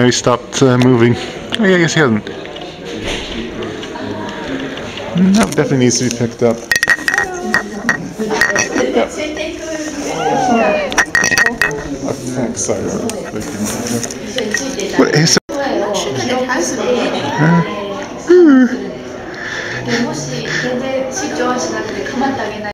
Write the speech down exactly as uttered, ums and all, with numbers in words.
he stopped uh, moving. Oh yeah, I guess he hasn't. That definitely needs to be picked up. Oh, thanks, sorry. What is it? Uh,